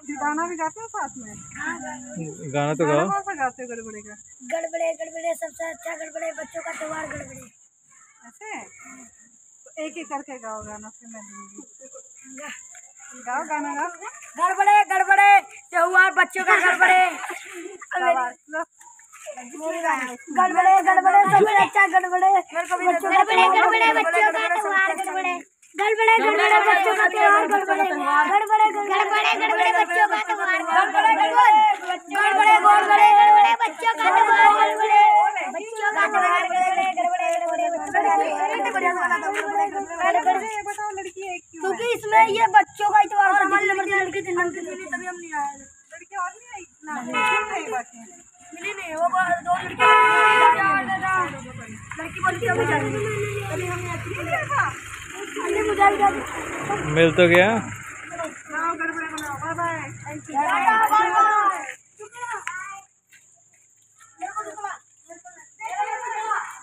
गाना भी गाते हो साथ में? गाना तो गाओ। कौन सा गाते हो गड़बड़े का? गड़बड़े गड़बड़े सबसे अच्छा गड़बड़े बच्चों का त्योहार गड़बड़े। ऐसे तो एक एक करके गाओ गाना, फिर मैं दूंगी। गाओ गाना गाओ। गड़बड़े गड़बड़े त्योहार बच्चों का गड़बड़े। गड़बड़े गड़बड़े सबसे अच्छा गड़बड़े। गड़बड़े गड़बड़े बच्चों का त्योहार गड़बड़े। गड़बड़े गड़बड़े बच्चों का त्योहार गड़बड़े। गड़बड़े गड़बड़े गड़बड़े बच्चों का त्योहार गड़बड़े। गड़बड़े गड़बड़े गड़बड़े बच्चों का त्योहार गड़बड़े। बच्चों का त्योहार गड़बड़े गड़बड़े गड़बड़े। बताओ लड़की है क्यों? क्योंकि इसमें ये बच्चों का त्योहार है। हमारी लड़की तभी हम नहीं आए। लड़की और नहीं आई ना? नहीं बाकी मिली नहीं, वो दो लड़की बोलती है मुझे तभी हमने मिल तो गया। गड़बड़े बनाओ। Bye bye.